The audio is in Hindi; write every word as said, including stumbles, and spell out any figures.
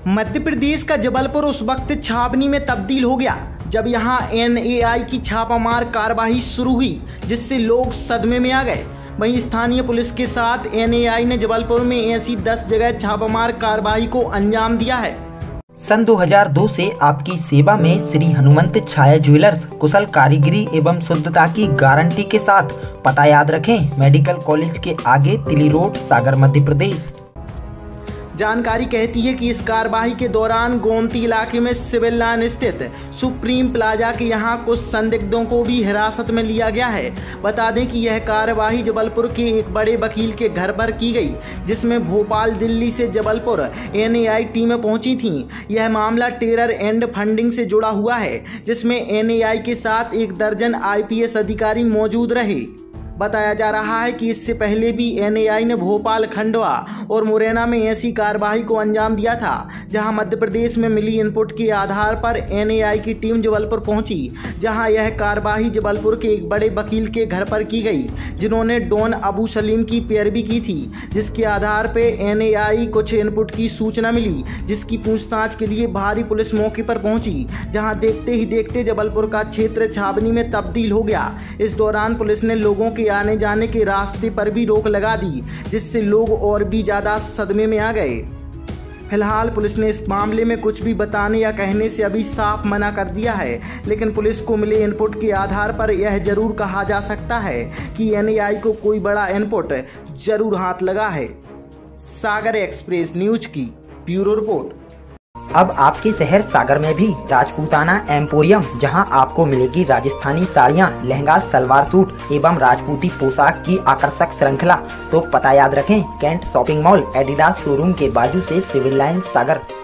मध्य प्रदेश का जबलपुर उस वक्त छावनी में तब्दील हो गया जब यहां एन ए आई की छापामार कार्रवाई शुरू हुई, जिससे लोग सदमे में आ गए। वहीं स्थानीय पुलिस के साथ एन ए आई ने जबलपुर में ऐसी दस जगह छापामार कार्रवाई को अंजाम दिया है। सन दो हज़ार दो से आपकी सेवा में श्री हनुमंत छाया ज्वेलर्स कुशल कारीगरी एवं शुद्धता की गारंटी के साथ। पता याद रखें, मेडिकल कॉलेज के आगे तिली रोड, सागर, मध्य प्रदेश। जानकारी कहती है कि इस कार्रवाई के दौरान गोमती इलाके में सिविल लाइन स्थित सुप्रीम प्लाजा के यहां कुछ संदिग्धों को भी हिरासत में लिया गया है। बता दें कि यह कार्रवाई जबलपुर के एक बड़े वकील के घर पर की गई, जिसमें भोपाल, दिल्ली से जबलपुर एन ए आई टीमें पहुंची थीं। यह मामला टेरर एंड फंडिंग से जुड़ा हुआ है, जिसमें एन ए आई के साथ एक दर्जन आई पी एस अधिकारी मौजूद रहे। बताया जा रहा है कि इससे पहले भी एन ए आई ने भोपाल, खंडवा और मुरैना में ऐसी कार्रवाई को अंजाम दिया था, जहां मध्य प्रदेश में मिली इनपुट के आधार पर एन ए आई की टीम जबलपुर पहुंची, जहां यह कार्रवाई जबलपुर के एक बड़े वकील के घर पर की गई, जिन्होंने डॉन अबू सलीम की पैरवी की थी। जिसके आधार पर एन ए आई कुछ इनपुट की सूचना मिली, जिसकी पूछताछ के लिए भारी पुलिस मौके पर पहुंची, जहां देखते ही देखते जबलपुर का क्षेत्र छावनी में तब्दील हो गया। इस दौरान पुलिस ने लोगों के आने जाने के रास्ते पर भी रोक लगा दी, जिससे लोग और भी ज्यादा सदमे में आ गए। फिलहाल पुलिस ने इस मामले में कुछ भी बताने या कहने से अभी साफ मना कर दिया है, लेकिन पुलिस को मिले इनपुट के आधार पर यह जरूर कहा जा सकता है कि एन ए आई को कोई बड़ा इनपुट जरूर हाथ लगा है। सागर एक्सप्रेस न्यूज की ब्यूरो रिपोर्ट। अब आपके शहर सागर में भी राजपूताना एम्पोरियम, जहां आपको मिलेगी राजस्थानी साड़ियां, लहंगा, सलवार सूट एवं राजपूती पोशाक की आकर्षक श्रृंखला। तो पता याद रखें, cantt shopping mall, Adidas showroom के बाजू से सिविल लाइन, सागर।